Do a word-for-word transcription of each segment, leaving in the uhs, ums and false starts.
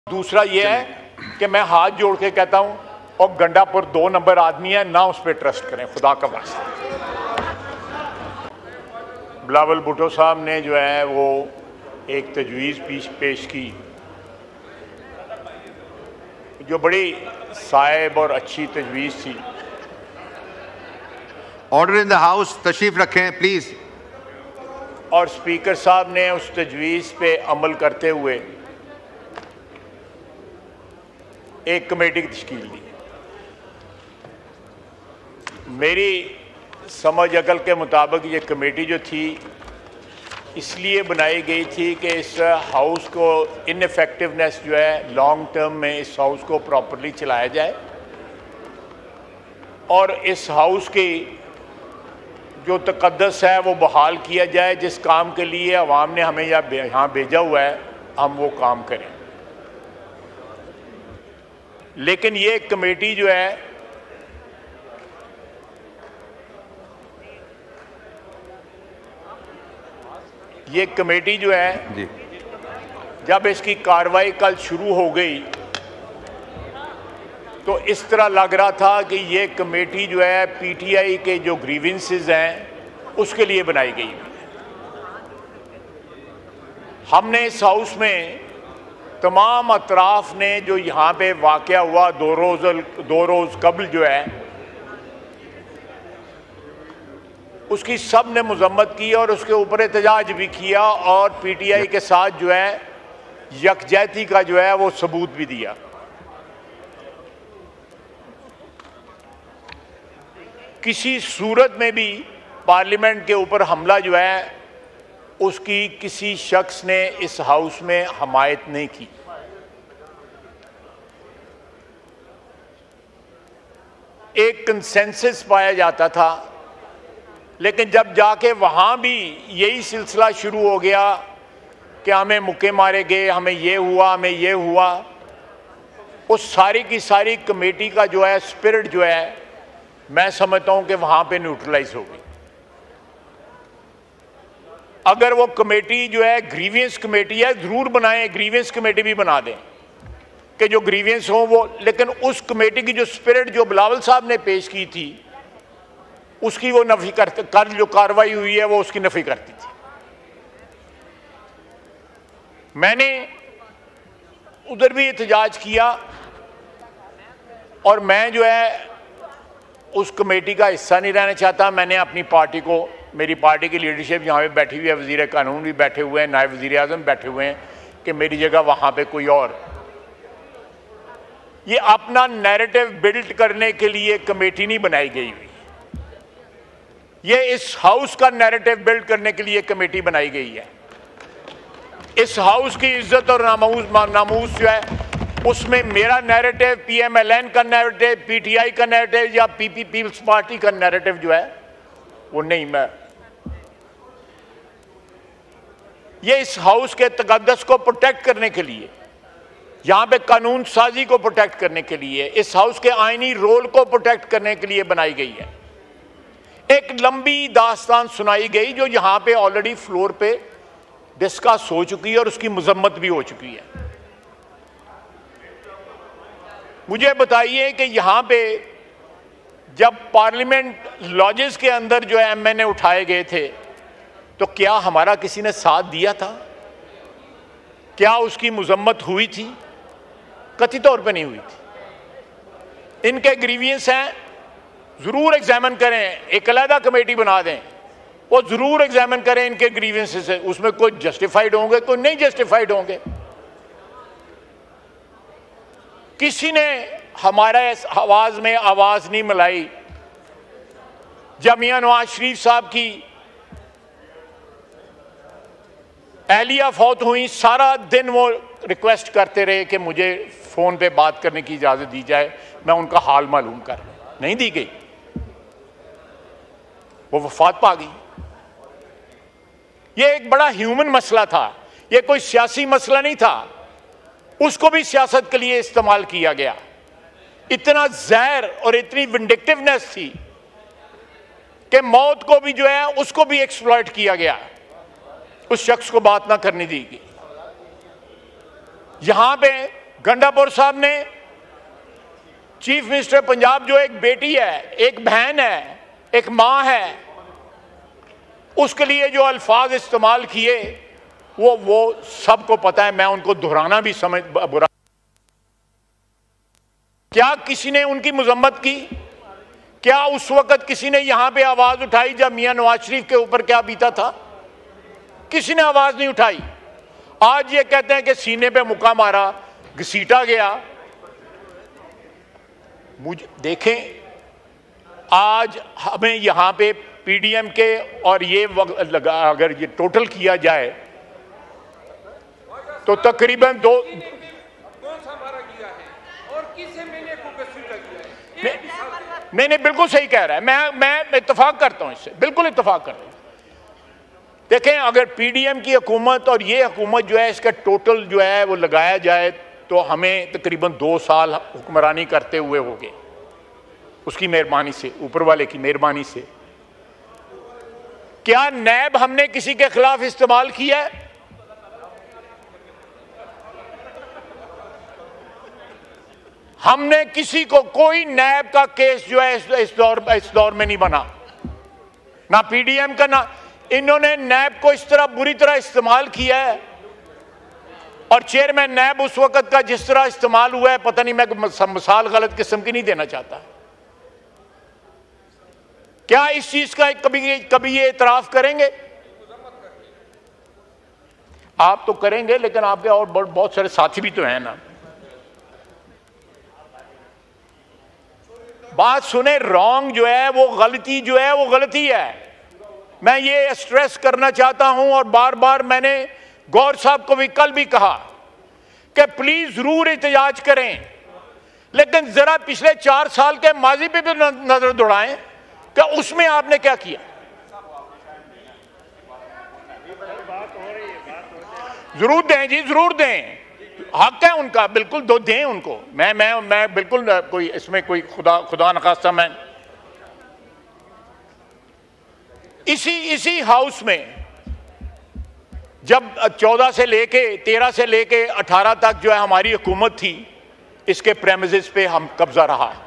दूसरा ये है कि मैं हाथ जोड़ के कहता हूं और गंडापुर दो नंबर आदमी है ना, उस पर ट्रस्ट करें खुदा का वास्ता। बिलावल भुट्टो साहब ने जो है वो एक तजवीज़ पेश पेश की जो बड़ी साहिब और अच्छी तजवीज़ थी। ऑर्डर इन द हाउस, तशरीफ रखें प्लीज। और स्पीकर साहब ने उस तजवीज़ पे अमल करते हुए एक कमेटी की तश्कील दी। मेरी समझ अकल के मुताबिक ये कमेटी जो थी इसलिए बनाई गई थी कि इस हाउस को इनफेक्टिवनेस जो है लॉन्ग टर्म में इस हाउस को प्रॉपरली चलाया जाए और इस हाउस की जो तकद्दस है वो बहाल किया जाए। जिस काम के लिए अवाम ने हमें यहाँ भेजा हुआ है हम वो काम करें। लेकिन ये कमेटी जो है ये कमेटी जो है जी। जब इसकी कार्रवाई कल शुरू हो गई तो इस तरह लग रहा था कि ये कमेटी जो है पीटीआई के जो ग्रीवेंसेस हैं उसके लिए बनाई गई। हमने इस हाउस में तमाम अतराफ ने जो यहाँ पे वाक़या हुआ दो रोज़ दो रोज़ कबल जो है उसकी सब ने मजम्मत की और उसके ऊपर एहतजाज भी किया और पीटीआई के साथ जो है यकजहती का जो है वो सबूत भी दिया। किसी सूरत में भी पार्लियामेंट के ऊपर हमला जो है उसकी किसी शख्स ने इस हाउस में हमायत नहीं की। एक कंसेंसस पाया जाता था, लेकिन जब जाके वहाँ भी यही सिलसिला शुरू हो गया कि हमें मुक्के मारे गए, हमें ये हुआ, हमें ये हुआ, उस सारी की सारी कमेटी का जो है स्पिरिट जो है मैं समझता हूँ कि वहाँ पे न्यूट्रलाइज हो गई। अगर वो कमेटी जो है ग्रीवियंस कमेटी है ज़रूर बनाएं, ग्रीवियंस कमेटी भी बना दें कि जो ग्रीवियंस हो वो, लेकिन उस कमेटी की जो स्पिरिट जो बिलावल साहब ने पेश की थी उसकी वो नफी करते कर जो कार्रवाई हुई है वो उसकी नफी करती थी। मैंने उधर भी एहतजाज किया और मैं जो है उस कमेटी का हिस्सा नहीं रहना चाहता। मैंने अपनी पार्टी को, मेरी पार्टी की लीडरशिप यहाँ पे बैठी हुई है, वज़ीर कानून भी बैठे हुए हैं, नायब वज़ीर आज़म बैठे हुए हैं कि मेरी जगह वहाँ पे कोई और। ये अपना नैरेटिव बिल्ड करने के लिए कमेटी नहीं बनाई गई हुई, ये इस हाउस का नैरेटिव बिल्ड करने के लिए कमेटी बनाई गई है। इस हाउस की इज्जत और नामूस नामूस जो है उसमें मेरा नैरेटिव, पीएमएलएन का नैरेटिव, पीटीआई का नैरेटिव या पीपी पीपल्स पार्टी का नैरेटिव जो है वो नहीं। मैं ये इस हाउस के तकद्दस को प्रोटेक्ट करने के लिए, यहाँ पे कानून साजी को प्रोटेक्ट करने के लिए, इस हाउस के आईनी रोल को प्रोटेक्ट करने के लिए बनाई गई है। एक लंबी दास्तान सुनाई गई जो यहाँ पे ऑलरेडी फ्लोर पे डिस्कस हो चुकी है और उसकी मजम्मत भी हो चुकी है। मुझे बताइए कि यहाँ पे जब पार्लियामेंट लॉजेस के अंदर जो है एमएनए उठाए गए थे तो क्या हमारा किसी ने साथ दिया था? क्या उसकी मजम्मत हुई थी? कथित तौर पे नहीं हुई थी। इनके ग्रीवियंस हैं, ज़रूर एग्जामिन करें, एक अलहदा कमेटी बना दें, वो ज़रूर एग्जामिन करें इनके ग्रीवियंसेस से। उसमें कोई जस्टिफाइड होंगे, कोई नहीं जस्टिफाइड होंगे। किसी ने हमारा इस आवाज़ में आवाज़ नहीं मिलाई। जब मियां नवाज शरीफ साहब की एहलिया फौत हुई, सारा दिन वो रिक्वेस्ट करते रहे कि मुझे फ़ोन पे बात करने की इजाज़त दी जाए, मैं उनका हाल मालूम कर, नहीं दी गई, वो वफात पा गई। ये एक बड़ा ह्यूमन मसला था, ये कोई सियासी मसला नहीं था, उसको भी सियासत के लिए इस्तेमाल किया गया। इतना जहर और इतनी विंडिक्टिवनेस थी कि मौत को भी जो है उसको भी एक्सप्लॉइट किया गया, उस शख्स को बात ना करने दी गई। यहां पे गंडापुर साहब ने, चीफ मिनिस्टर पंजाब, जो एक बेटी है, एक बहन है, एक मां है, उसके लिए जो अल्फाज इस्तेमाल किए वो वो सबको पता है, मैं उनको दोहराना भी समझ बुरा। क्या किसी ने उनकी मजम्मत की? क्या उस वक्त किसी ने यहां पे आवाज उठाई जब मियां नवाज शरीफ के ऊपर क्या बीता था? किसी ने आवाज नहीं उठाई। आज ये कहते हैं कि सीने पे मुक्का मारा, घसीटा गया। मुझे देखें, आज हमें यहां पे पीडीएम के और ये लगा, अगर ये टोटल किया जाए तो तकरीबन दो कौन सा मारा गया है और किसे मैंने को घसीटा गया है? नहीं नहीं बिल्कुल सही कह रहा है। मैं मैं इत्तेफाक करता हूं इससे, बिल्कुल इत्तेफाक करता हूं। देखें, अगर पीडीएम की हुकूमत और ये हुकूमत जो है, इसका टोटल जो है वो लगाया जाए तो हमें तकरीबन दो साल हुक्मरानी करते हुए हो गए, उसकी मेहरबानी से, ऊपर वाले की मेहरबानी से। क्या नैब हमने किसी के खिलाफ इस्तेमाल किया है? हमने किसी को, कोई नैब का केस जो है इस, इस दौर इस दौर में नहीं बना, ना पीडीएम का, ना इन्होंने नैब को इस तरह बुरी तरह इस्तेमाल किया है। और चेयरमैन नैब उस वक्त का जिस तरह इस्तेमाल हुआ है, पता नहीं, मैं मिसाल गलत किस्म की नहीं देना चाहता। क्या इस चीज का कभी कभी ये इतराफ करेंगे? आप तो करेंगे, लेकिन आपके और बहुत सारे साथी भी तो हैं ना। बात सुने, रॉन्ग जो है वो गलती जो है वो गलती है। मैं ये स्ट्रेस करना चाहता हूं, और बार बार मैंने गौर साहब को भी कल भी कहा कि प्लीज जरूर एहतजाज करें, लेकिन जरा पिछले चार साल के माजी पे भी नजर दौड़ाएं कि उसमें आपने क्या किया। जरूर दें जी, जरूर दें, हक है उनका, बिल्कुल दो दें उनको। मैं मैं मैं बिल्कुल कोई इसमें कोई खुदा खुदा नखास्ता, मैं इसी इसी हाउस में जब चौदह से लेके तेरह से लेके अठारह तक जो है हमारी हुकूमत थी, इसके प्रेमिसेस पे हम कब्जा रहा है।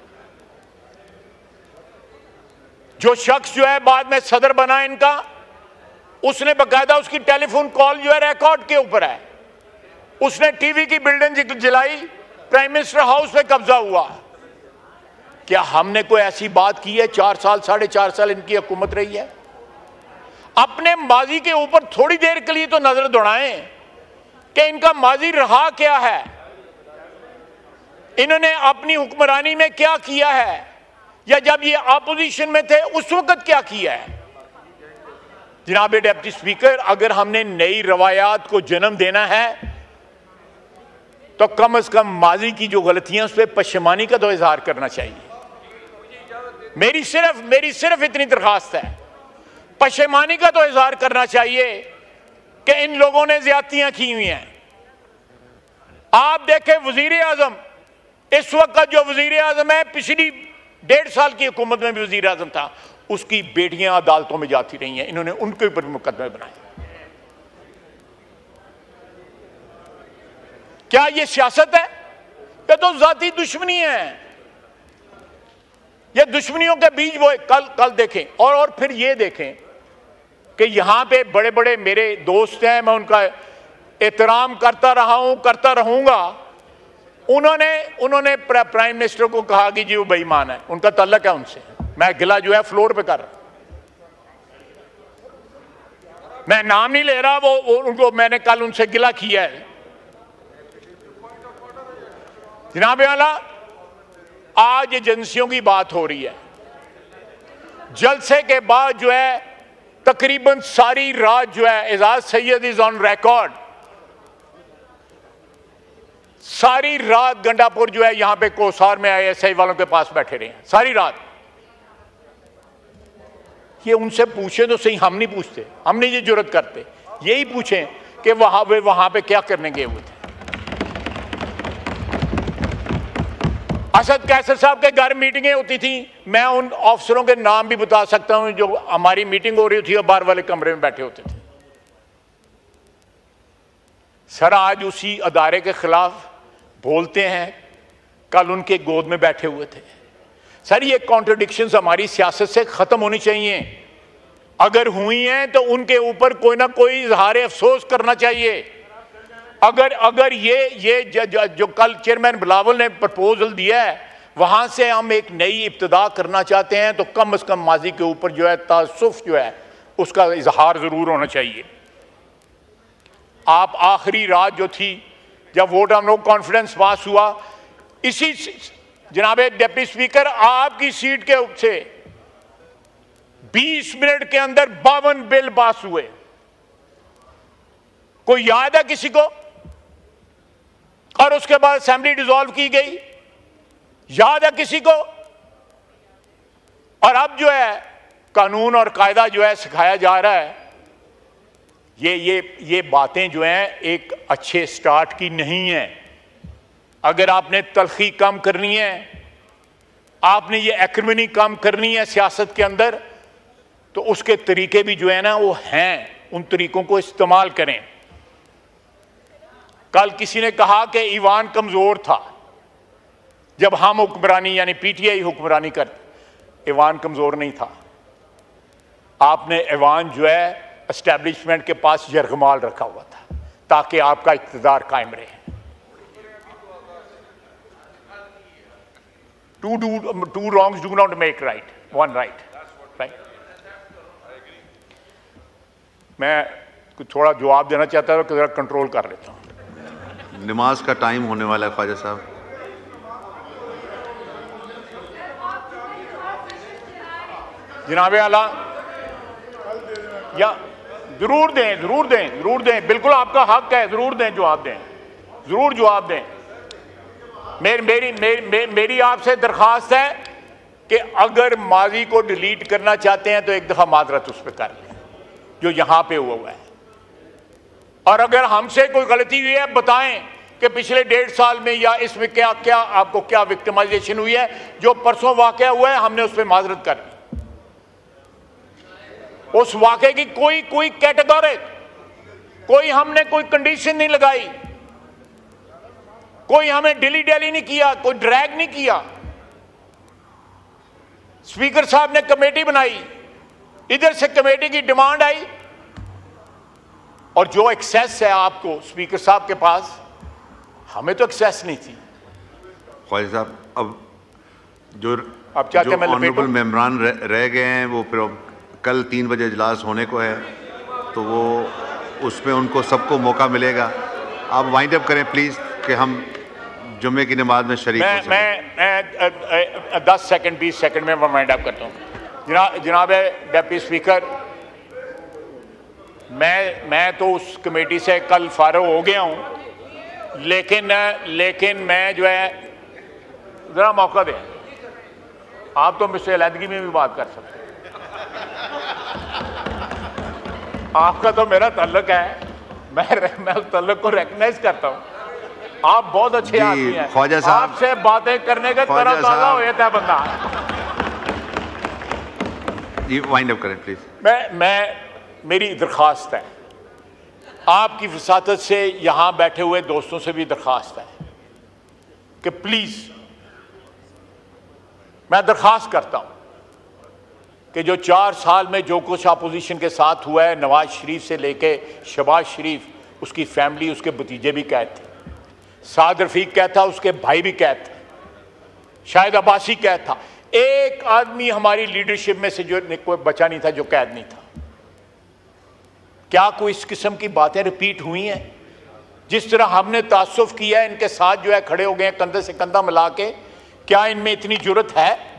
जो शख्स जो है बाद में सदर बना इनका, उसने बकायदा उसकी टेलीफोन कॉल जो है रिकॉर्ड के ऊपर है, उसने टीवी की बिल्डिंग जलाई, प्राइम मिनिस्टर हाउस पे कब्जा हुआ। क्या हमने कोई ऐसी बात की है? चार साल साढ़े चार साल इनकी हुकूमत रही है। अपने माजी के ऊपर थोड़ी देर के लिए तो नजर दौड़ाएं कि इनका माजी रहा क्या है, इन्होंने अपनी हुक्मरानी में क्या किया है, या जब ये अपोजिशन में थे उस वक्त क्या किया है। जनाब डिप्टी स्पीकर, अगर हमने नई रवायात को जन्म देना है तो कम से कम माजी की जो गलतियां उस पर पशेमानी का तो इजहार करना चाहिए। मेरी सिर्फ मेरी सिर्फ इतनी दरखास्त है, पशेमानी का तो इजहार करना चाहिए कि इन लोगों ने ज्यादतियां की हुई हैं। आप देखें, वजीर आजम, इस वक्त जो वजीर आजम है, पिछली डेढ़ साल की हुकूमत में भी वजीर आजम था, उसकी बेटियां अदालतों में जाती रही हैं, इन्होंने उनके ऊपर मुकदमे बनाए। क्या ये सियासत है? ये तो जाती दुश्मनी है। ये दुश्मनियों के बीच वो कल कल देखें, और और फिर ये देखें कि यहां पे बड़े बड़े मेरे दोस्त हैं, मैं उनका एहतराम करता रहा हूं, करता रहूंगा। उन्होंने उन्होंने प्राइम मिनिस्टर को कहा कि जी वो बेईमान है, उनका ताल्लुक है उनसे। मैं गिला जो है फ्लोर पे कर रहा, मैं नाम नहीं ले रहा, वो, वो उनको मैंने कल उनसे गिला किया है। जनाब आला, आज एजेंसियों की बात हो रही है। जलसे के बाद जो है तकरीबन सारी रात जो है, Ejaz Syed is on record, सारी रात गंडापुर जो है यहां पे कोसार में आए एस आई वालों के पास बैठे रहे हैं सारी रात। ये उनसे पूछे तो सही, हम नहीं पूछते, हम नहीं ये जुर्रत करते। यही पूछें कि वहां वे वहां पे क्या करने गए हुए थे। असद कैसर साहब के घर मीटिंगें होती थी, मैं उन अफसरों के नाम भी बता सकता हूं जो हमारी मीटिंग हो रही थी और बाहर वाले कमरे में बैठे होते थे। सर, आज उसी अदारे के खिलाफ बोलते हैं, कल उनके गोद में बैठे हुए थे। सर ये कॉन्ट्रडिक्शंस हमारी सियासत से खत्म होनी चाहिए। अगर हुई हैं तो उनके ऊपर कोई ना कोई इजहार अफसोस करना चाहिए। अगर अगर ये ये ज, ज, जो कल चेयरमैन बिलावल ने प्रपोजल दिया है वहां से हम एक नई इब्तिदा करना चाहते हैं तो कम अज कम माजी के ऊपर जो है तासुफ जो है उसका इजहार जरूर होना चाहिए। आप आखिरी रात जो थी जब vote of no confidence pass हुआ, इसी जनाब डिप्टी स्पीकर आपकी सीट के से बीस मिनट के अंदर बावन बिल पास हुए। कोई याद है किसी को? और उसके बाद असेंबली डिसॉल्व की गई, याद है किसी को? और अब जो है कानून और कायदा जो है सिखाया जा रहा है। ये ये ये बातें जो हैं एक अच्छे स्टार्ट की नहीं है। अगर आपने तलखी कम करनी है, आपने ये एक्रिमनी कम करनी है सियासत के अंदर, तो उसके तरीके भी जो है ना वो हैं, उन तरीकों को इस्तेमाल करें। कल किसी ने कहा कि ईवान कमजोर था जब हम हुक्मरानी यानी पीटीआई हुक्मरानी करते। ईवान कमजोर नहीं था। आपने ईवान जो है एस्टेब्लिशमेंट के पास यरगमाल रखा हुआ था ताकि आपका इक़्तिदार कायम रहे। Two do two wrongs do not make right, one right right. मैं कुछ थोड़ा जवाब देना चाहता था तो जरा कंट्रोल कर लेता हूं। नमाज का टाइम होने वाला है ख्वाजा साहब। जनाबे आला या जरूर दें जरूर दें जरूर दें, बिल्कुल आपका हक है, जरूर दें जवाब दें, जरूर जवाब दें। मेरी मेरी मेरी, मेरी आपसे दरखास्त है कि अगर माजी को डिलीट करना चाहते हैं तो एक दफा माजरत उस पर कर लें जो यहां पे हुआ हुआ है। और अगर हमसे कोई गलती हुई है बताएं कि पिछले डेढ़ साल में या इसमें क्या क्या आपको क्या विक्टिमाइजेशन हुई है। जो परसों वाकया हुआ है हमने उस पर माजरत कर ली। उस वाकये की कोई कोई कैटेगरी, कोई हमने कोई कंडीशन नहीं लगाई, कोई हमें डिली डेली नहीं किया, कोई ड्रैग नहीं किया। स्पीकर साहब ने कमेटी बनाई, इधर से कमेटी की डिमांड आई और जो एक्सेस है आपको स्पीकर साहब के पास, हमें तो एक्सेस नहीं थी। ख्वाजा साहब अब जो अब चाहते जो मैं ऑनरेबल मेम्बरान रह, रह गए हैं वो फिर कल तीन बजे इजलास होने को है तो वो उसमें उनको सबको मौका मिलेगा। आप वाइंड अप करें प्लीज़ कि हम जुम्मे की नमाज में शरीक हो सकें। मैं मैं दस सेकंड बीस सेकंड में वाइंड अप करता हूँ। जना जनाब डिप्टी स्पीकर, मैं मैं तो उस कमेटी से कल फारग हो गया हूँ, लेकिन लेकिन मैं जो है ज़रा मौका दें। आप तो मुझसे अलहदगी में भी बात कर सकते हैं। आपका तो मेरा ताल्लुक है, मैं मैं उस ताल्लुक को रिकग्नाइज करता हूँ। आप बहुत अच्छे आदमी हैं। ख्वाजा साहब आपसे बातें करने का तरह ताज़ा हो जाता है बंदा। जी वाइंड अप करें प्लीज। मैं मैं मेरी दरख्वास्त है, आपकी वसातत से यहाँ बैठे हुए दोस्तों से भी दरख्वास्त है कि प्लीज़ मैं दरख्वास्त करता हूँ कि जो चार साल में जो कुछ अपोजिशन के साथ हुआ है, नवाज शरीफ से लेके शहबाज शरीफ, उसकी फैमिली, उसके भतीजे भी कैद थे, साद रफीक कैद था, उसके भाई भी कैद थे, शाहिद अब्बासी कैद था। एक आदमी हमारी लीडरशिप में से जो कोई बचा नहीं था जो कैद नहीं था। क्या कोई इस किस्म की बातें रिपीट हुई हैं? जिस तरह हमने तासुफ किया है, इनके साथ जो है खड़े हो गए कंधे से कंधा मिला के, क्या इनमें इतनी जुर्रत है?